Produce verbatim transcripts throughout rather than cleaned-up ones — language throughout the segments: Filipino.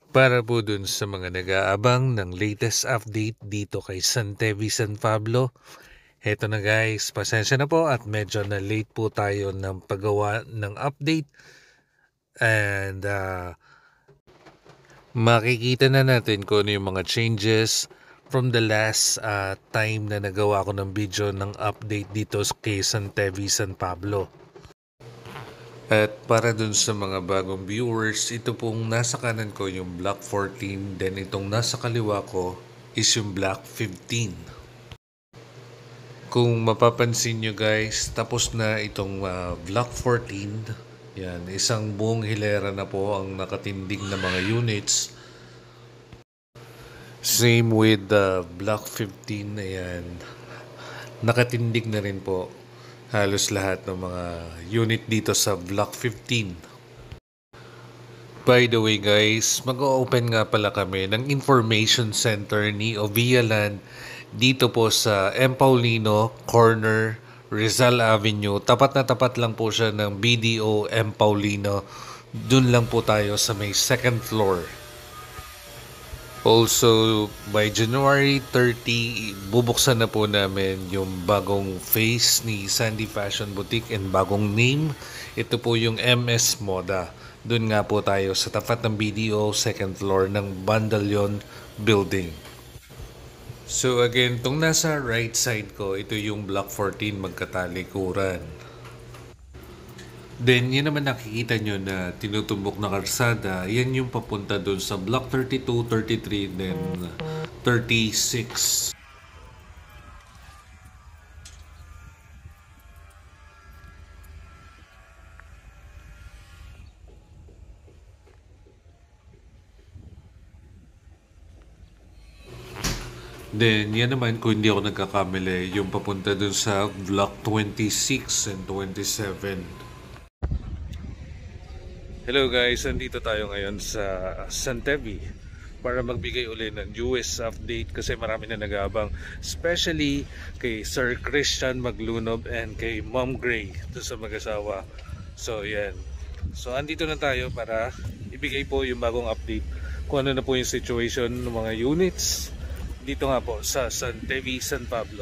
Para po dun sa mga nag-aabang ng latest update dito kay Santevi San Pablo, heto na guys, pasensya na po at medyo na late po tayo ng paggawa ng update and uh, makikita na natin kung ano yung mga changes from the last uh, time na nagawa ko ng video ng update dito kay Santevi San Pablo. At para dun sa mga bagong viewers, ito pong nasa kanan ko yung block fourteen, then itong nasa kaliwa ko is yung block fifteen. Kung mapapansin nyo guys, tapos na itong uh, block fourteen. Yan, isang buong hilera na po ang nakatindig na mga units. Same with the uh, block fifteen, ayan. Nakatindig na rin po halos lahat ng mga unit dito sa block fifteen. By the way guys, mag-o-open nga pala kami ng information center ni Ovialand dito po sa M. Paulino Corner, Rizal Avenue. Tapat na tapat lang po siya ng B D O M. Paulino. Dun lang po tayo sa may second floor. Also, by January thirtieth, bubuksan na po namin yung bagong face ni Sandy Fashion Boutique and bagong name. Ito po yung M S Moda. Doon nga po tayo sa tapat ng B D O, second floor ng Bandalion Building. So again, itong nasa right side ko, ito yung block fourteen, magkatalikuran. Then, yan naman nakikita nyo na tinutumbok na karsada, yan yung papunta doon sa block thirty-two, thirty-three, then thirty-six. Then, yan naman, kung hindi ako nagkakamali, yung papunta doon sa block twenty-six and twenty-seven. Hello guys, nandito tayo ngayon sa Santevi para magbigay uli ng newest update kasi marami na nag-aabang, especially kay Sir Christian Maglunob and kay Mom Gray, ito sa mag-asawa. So yan, so andito na tayo para ibigay po yung bagong update kung ano na po yung situation ng mga units dito nga po sa Santevi San Pablo.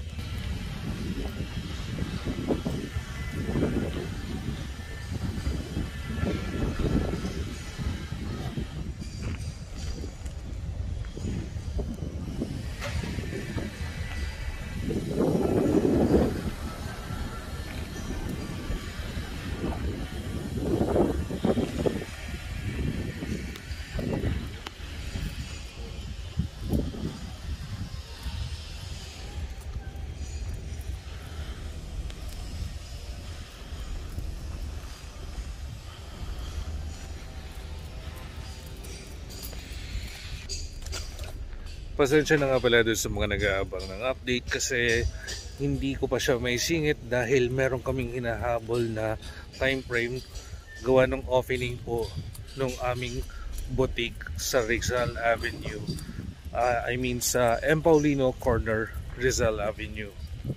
Pasensya na nga pala doon sa mga nag-aabang ng update kasi hindi ko pa siya may singit dahil meron kaming hinahabol na time frame gawa ng opening po nung aming boutique sa Rizal Avenue. Uh, I mean sa M. Paulino Corner, Rizal Avenue.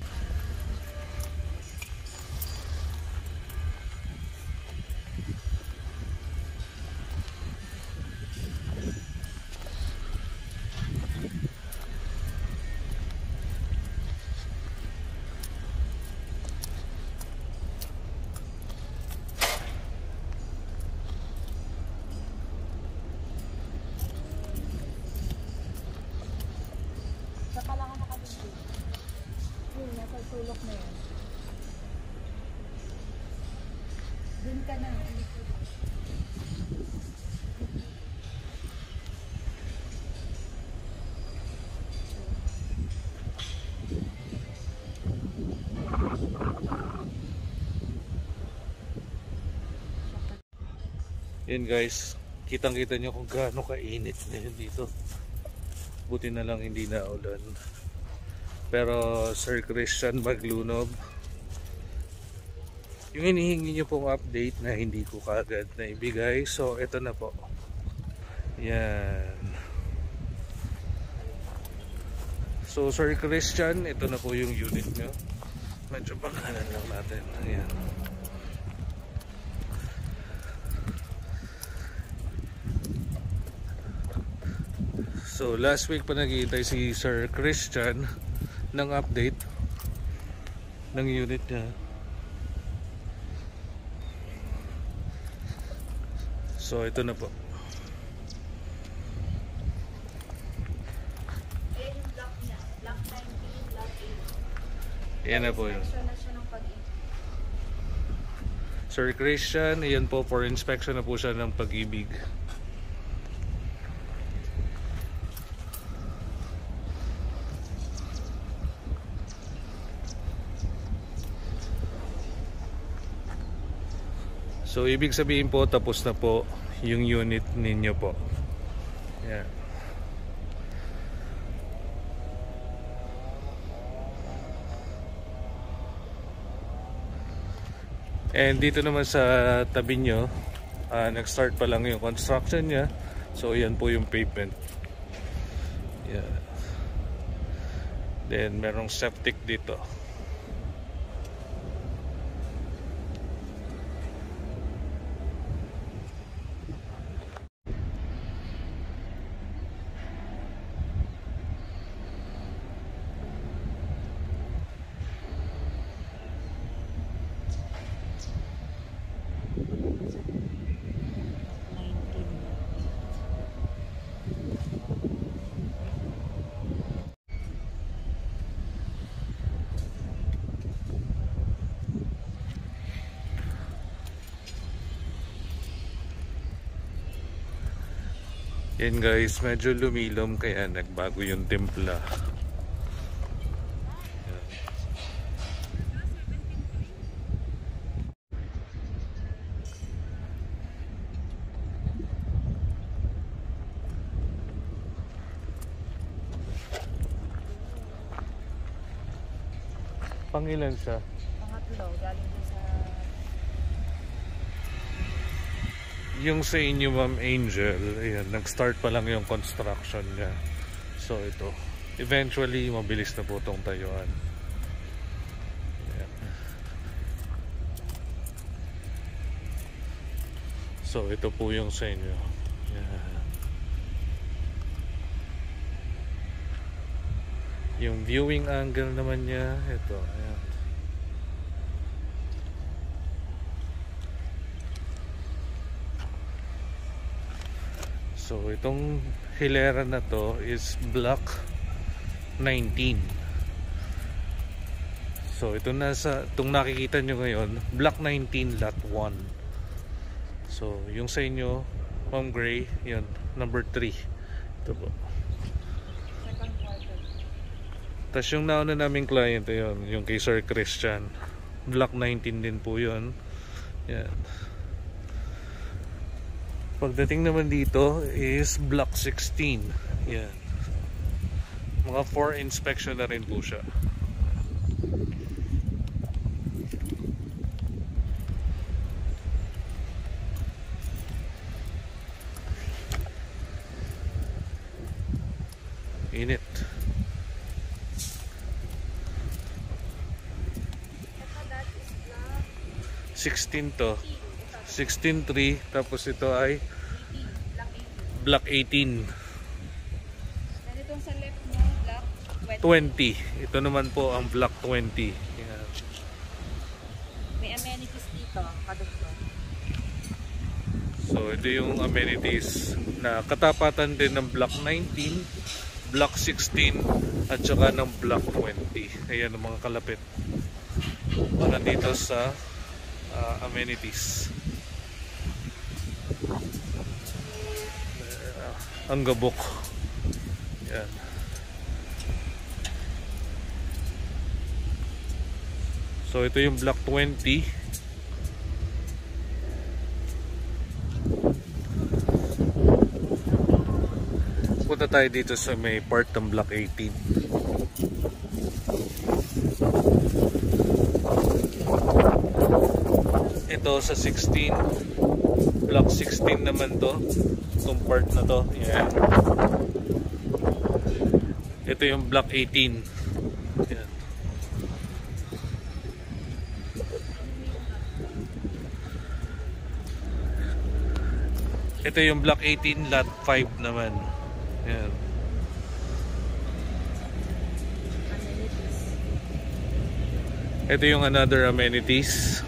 Sulok na yan. Dun ka na. Yan guys, kitang kita nyo kung gaano kainit ngayon dito. Buti na lang hindi na ulan. Pero Sir Christian Maglunob, yung hinihingi nyo pong update na hindi ko kagad na ibigay, so ito na po. Yan. So Sir Christian, ito na po yung unit nyo. Medyo pagkanan lang natin. Ayan. So last week pa naghihintay si Sir Christian ng update ng unit niya. So ito na po. Ayan yung block niya. Block nineteen, block eight. Yan na po yun. Inspection na siya ng pag-ibig. Sir Christian, yan po, for inspection na po siya ng pag-ibig. So ibig sabihin po, tapos na po yung unit ninyo po. Yan. And dito naman sa tabi nyo, uh, nag-start pa lang yung construction nya. So yan po yung pavement. Yan. Then merong septic dito. Yan guys, medyo lumilom kaya nagbago yung timpla. Yan. Pangilan siya? Pangatlo, galing din sa... Yung sa inyo Ma'am Angel, ayan, nag-start pa lang yung construction niya. So ito, eventually mabilis na po itong tayuan. Ayan. So ito po yung sa inyo. Ayan. Yung viewing angle naman niya, ito, ayan. So itong hilera na to is block nineteen. So ito nasa, itong nakikita nyo ngayon, block nineteen lot one. So yung sa inyo, Ma'am Gray, yun, number three. Ito po. Second quarter. Tapos yung nauna naming client, yun, yung kay Sir Christian, block nineteen din po yun. Yan. Pagdating naman dito is block sixteen. Yan. Mga four inspection na rin po siya. Init. sixteen to. sixteen three, tapos ito ay block eighteen. Then itong sa left mo, block twenty. Ito naman po ang block twenty. Yan. may amenities dito, kadugtong. So ito yung amenities na katapatan din ng block nineteen, block sixteen at saka ng block twenty. Ayan ang mga kalapit para dito sa uh, amenities. Ang gabok. Yan. So ito yung block twenty. Punta tayo dito sa may part ng block eighteen. Ito sa sixteen. Block sixteen naman to. Itong part na to. Yan. Ito yung block eighteen. Yan. Ito yung block eighteen lot five naman. Yan. Ito yung another amenities.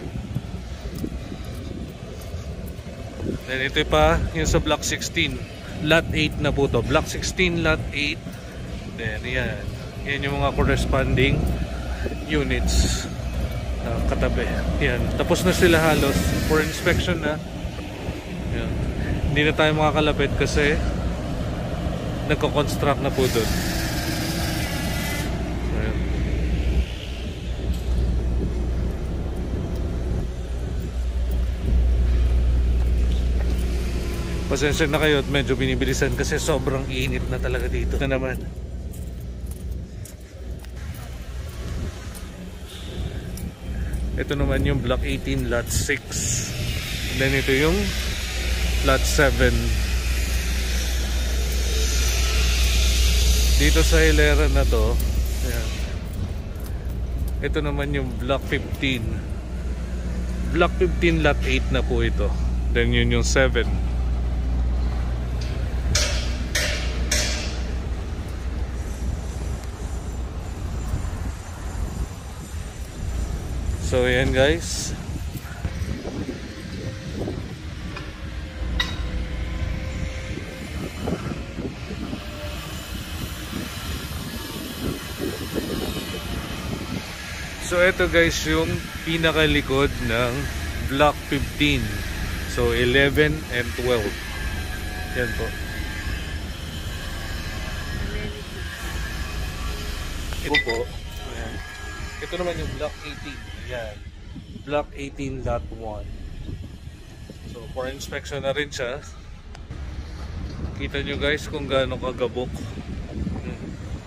Then ito pa yung sa block sixteen. Lot eight na po to. Block sixteen, lot eight. Then yan. Yan yung mga corresponding units uh, katabi. Yan. Tapos na sila halos for inspection na. Yan. Hindi na tayo makakalapit kasi nagko-construct na po doon. Pasensya na kayo at medyo binibilisan kasi sobrang init na talaga dito na naman. Ito naman yung block eighteen lot six. Then ito yung lot seven. Dito sa hilera na to, ayan. Ito naman yung block fifteen. Block fifteen lot eight na po ito. Then yun yung seven. So ayan guys. So ito guys yung pinakalikod ng block fifteen. So eleven and twelve. Yan po. Ito po. Ayan. Ito naman yung block eighteen. Yan. Block eighteen lot one. So for inspection na rin siya. Kita nyo guys kung gaano kagabok. Hmm.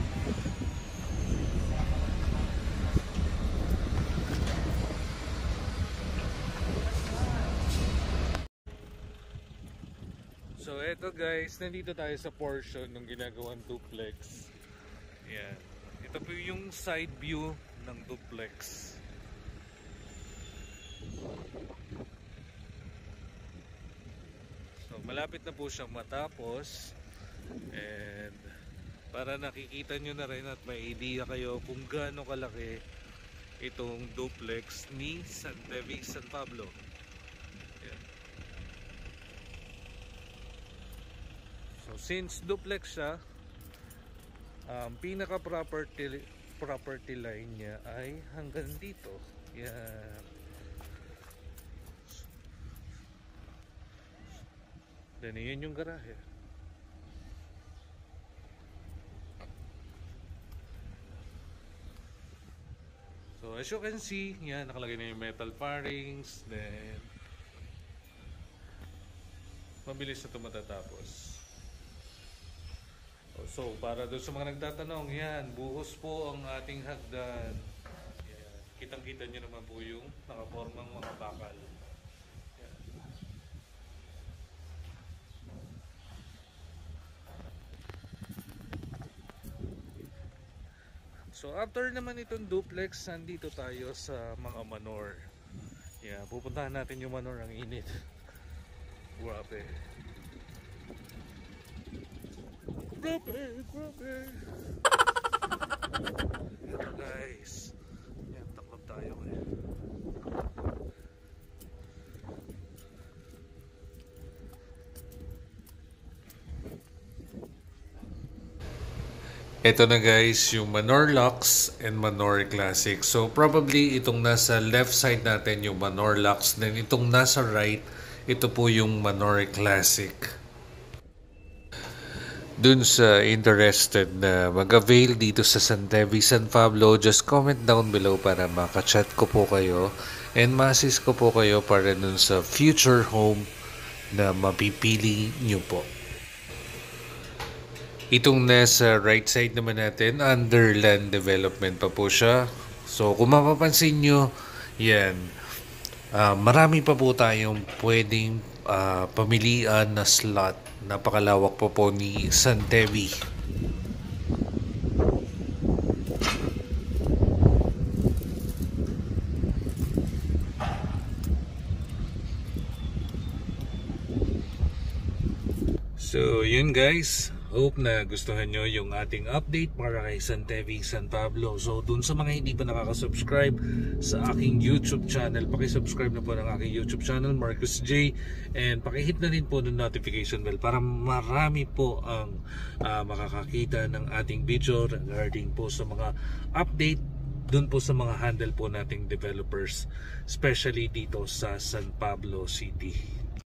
So eto guys, nandito tayo sa portion ng ginagawang duplex. Yan. Ito po yung side view ng duplex. So malapit na po siyang matapos. And para nakikita nyo na rin at may idea kayo kung gaano kalaki itong duplex ni Santevi, San Pablo. Yan. So since duplex siya, um, pinaka property property line niya ay hanggang dito. Yan. Then yun yung garahe. So as you can see, yan, nakalagay na yung metal parings. Then mabilis na ito matatapos. So para doon sa mga nagtatanong, yan, buhos po ang ating hagdan. Yan. Kitang-kita nyo naman po yung nakapormang mga bakal. Yan. So after naman itong duplex, nandito tayo sa mga manor. Yeah, pupuntahan natin yung manor, ang init. Grabe. Grabe, grabe. Ito guys. Yan, takot tayo eh. Ito na guys, yung Manor Lux and Manor Classic. So probably itong nasa left side natin yung Manor Lux, then itong nasa right, ito po yung Manor Classic. Dun sa interested na mag-avail dito sa Santevi, San Pablo, just comment down below para makachat ko po kayo and ma-assist ko po kayo para dun sa future home na mapipili nyo po. Itong nasa right side naman natin, under land development pa po siya. So kung mapapansin nyo, yan, uh, marami pa po tayong pwedeng uh, pamilian na slot. Napakalawak po po ni Santevi. So yun guys, hope na gustuhan nyo yung ating update para kay Santevi, San Pablo. So dun sa mga hindi pa nakaka-subscribe sa aking YouTube channel, paki-subscribe na po ng aking YouTube channel, Marcus J, and paki-hit na rin po ng notification bell para marami po ang uh, makakakita ng ating video regarding po sa mga update dun po sa mga handle po nating developers, especially dito sa San Pablo City.